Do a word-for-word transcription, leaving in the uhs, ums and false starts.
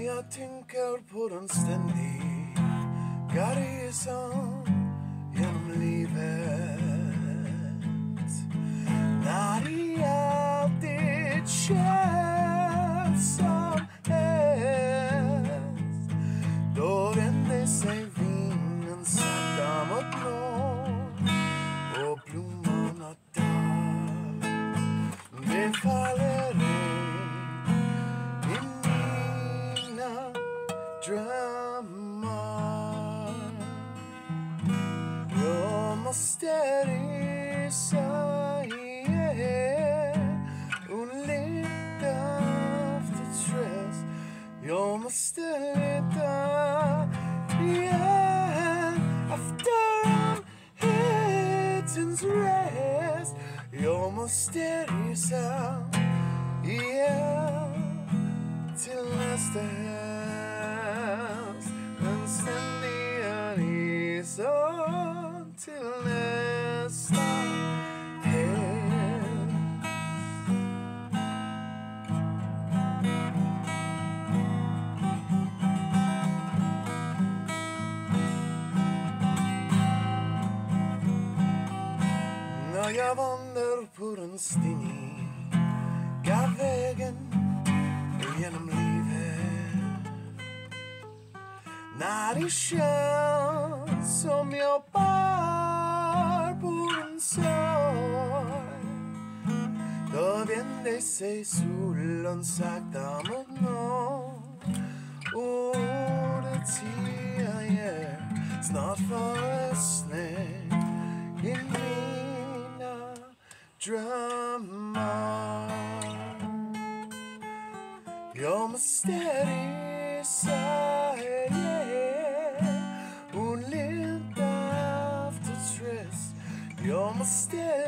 jag tänker på den ständiga resan genom livet. När det alltid känns som helst, då vänder sig vinden sakta mot norr och blommorna dör. Det faller in i mina drömmar. Jag måste resa igen och leta efter tröst. Jag måste leta igen efter hemhetens rest. Jag måste resa igen till nästa höst. En ständiga resa till nästa höst. När jag vandrar på den steniga vägen genom livet, när det känns som jag bär på en sorg, då vänder sig solen sakta mot norr och det jag ger snart förresten i mina drömmar. Jag måste resa igen och leta efter tröst. Jag måste